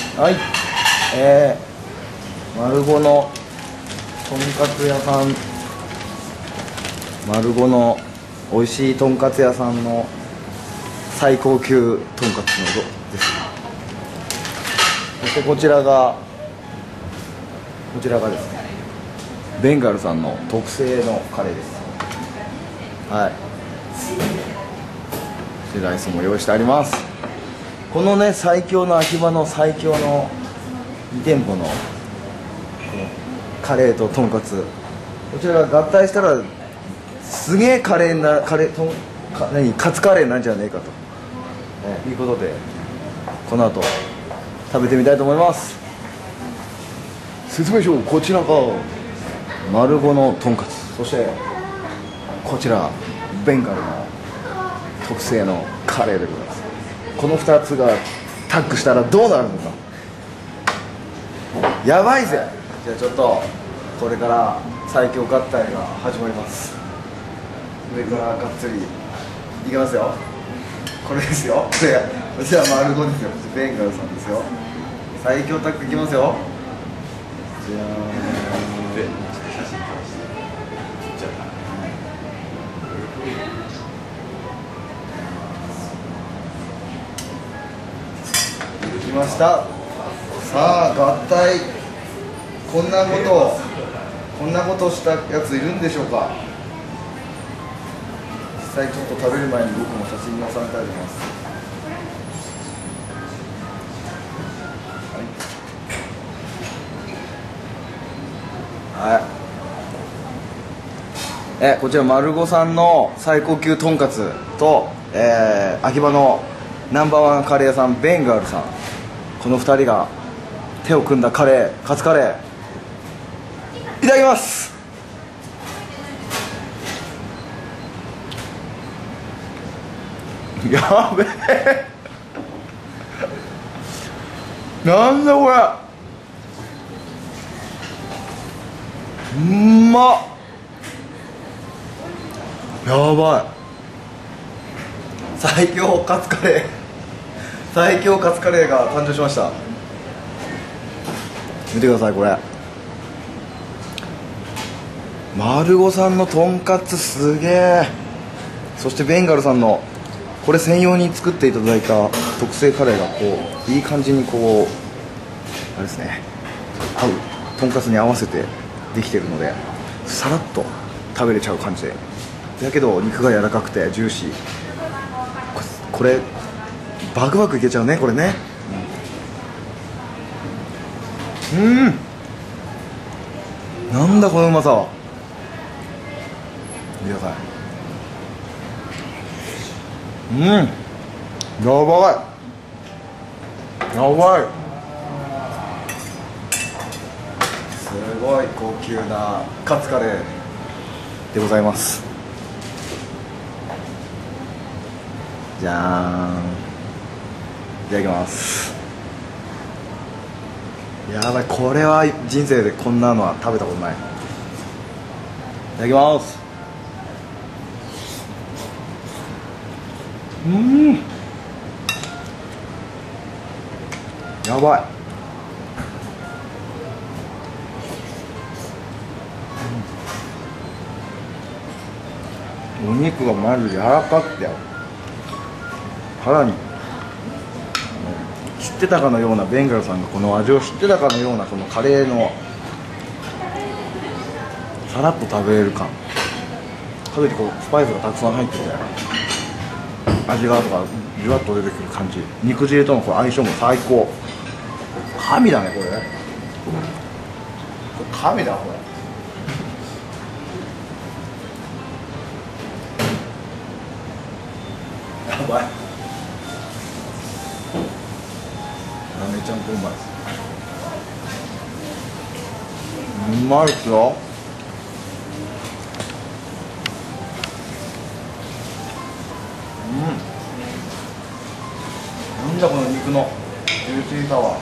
はい、丸五のとんかつ屋さん、丸五の美味しいとんかつ屋さんの最高級とんかつのです。そしてこちらがですね、ベンガルさんの特製のカレーです。はい、そしてライスも用意してあります。このね、最強の秋葉の最強の2店舗のこのカレーととんかつ、こちらが合体したらすげえカツカレーなんじゃねえかと、いうことでこの後食べてみたいと思います。説明書、こちらが丸五のとんかつ、そしてこちらベンガルの特製のカレーでございます。この2つがタッグしたらどうなるのか、やばいぜ。じゃあちょっとこれから最強合体が始まります。上からがっつりいきますよ。これですよ、こちら丸五ですよ、ベンガルさんですよ。最強タッグいきますよ。じゃーん、来ました。さあ合体、こんなことをしたやついるんでしょうか。実際ちょっと食べる前に僕も写真に収めたいと思います。はい、こちら丸五さんの最高級とんかつと、秋葉のナンバーワンカレー屋さんベンガールさん、この2人が手を組んだカレー、カツカレー、いただきます。やべえなんだこれ、うんまっ、やばい、最強カツカレー、最強カツカレーが誕生しました。見てください、これ丸五さんのとんかつすげえ、そしてベンガルさんのこれ専用に作っていただいた特製カレーがこういい感じにこうあれですね、合うとんかつに合わせてできてるのでさらっと食べれちゃう感じで、だけど肉が柔らかくてジューシー、これバクバクいけちゃうね、これね。なんだこのうまさは。見てください。やばいやばい、すごい高級なカツカレーでございます。じゃーん、いただきます。やばい、これは人生でこんなのは食べたことない。いただきます。やばい、お肉がまず柔らかくて、さらに知ってたかのような、ベンガルさんがこの味を知ってたかのような、このカレーのさらっと食べれる感、かといってこうスパイスがたくさん入ってて味がとかじゅわっと出てくる感じ、肉汁とのこう相性も最高。神だねこれ、神だこれ。やばい、めちゃんこうまいです。うまいっすよ。なんだこの肉のジューシーさは。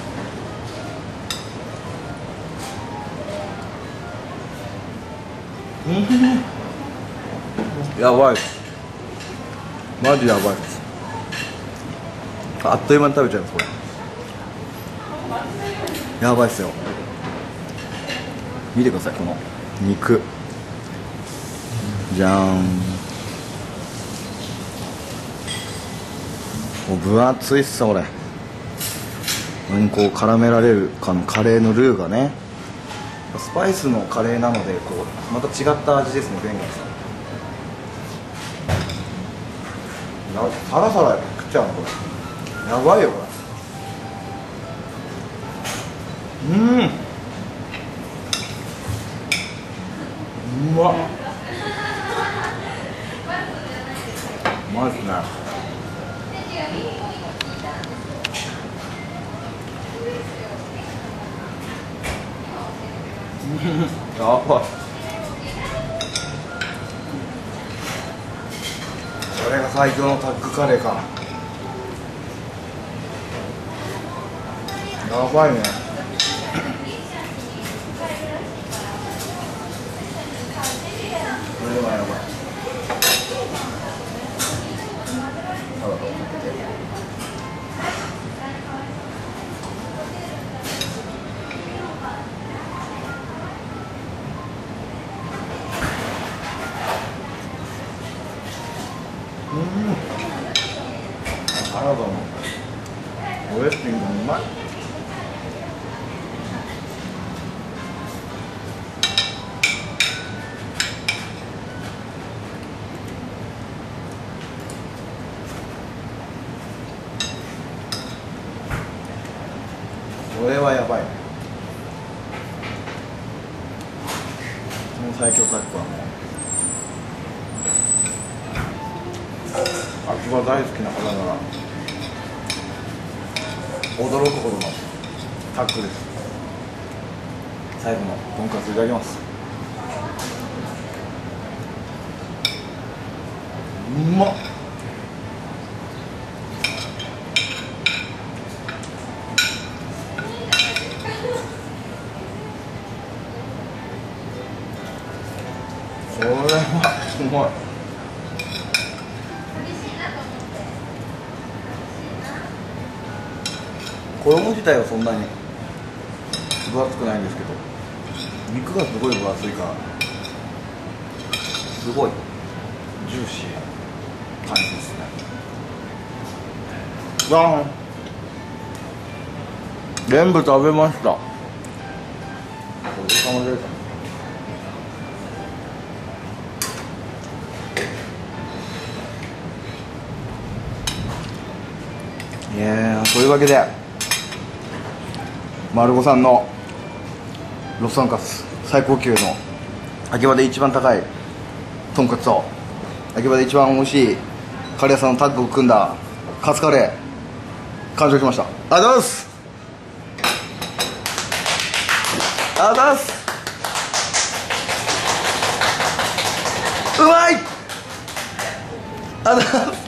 やばいっす、マジやばいっす。あっという間に食べちゃいますこれ。 やばいっすよ。見てください、この肉。じゃーん。もう分厚いっすよ、これ。こう絡められるかのカレーのルーがね、スパイスのカレーなのでこうまた違った味ですね。ベンガルさんサラサラ食っちゃうのこれ。やばいよこれ。うまっ。うまいっすね。やばい。これが最強のタッグカレーか。やばいね。これはやばい。サラダをかけて。サラダのドレッシングもうまい。これはやばいね。この最強タッグはもう秋葉大好きな方なら驚くほどのタッグです。最後のとんかついただきます。うまっ。これはすごい。衣自体はそんなに分厚くないんですけど、肉がすごい分厚いからすごいジューシーな感じですね。わん、全部食べました。お疲れ様です。そういうわけでマルゴさんのロストンカツ最高級の秋葉で一番高いとんかつと秋葉で一番美味しいカレー屋さんのタッグを組んだカツカレー完食しました。ありがとうございます。ありがとうございます。うまい。ありがとうございます。